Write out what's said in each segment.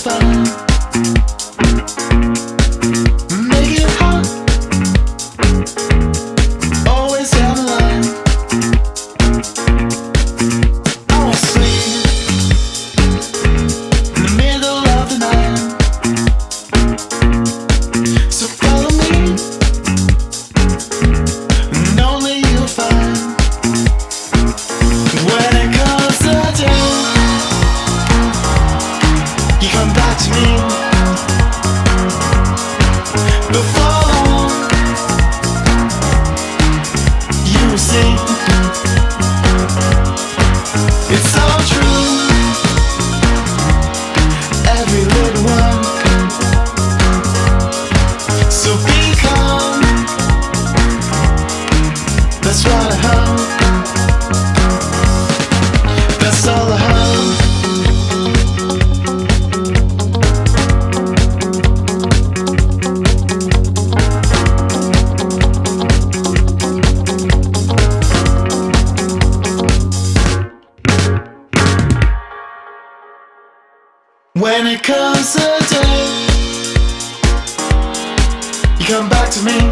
find. Make it hot, always down the line. I wanna sleep in the middle of the night. So follow me, and only you'll find. When it comes to day, you come back to me. Before long, you will see it's all true, every little one. So be calm, that's what I hope. That's all I hope. When it comes to day, you come back to me.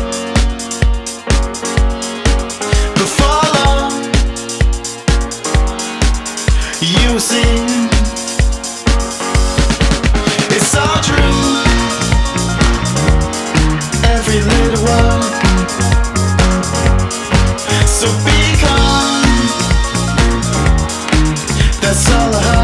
Before long, you will see it's all true, every little one. So be calm, that's all I have.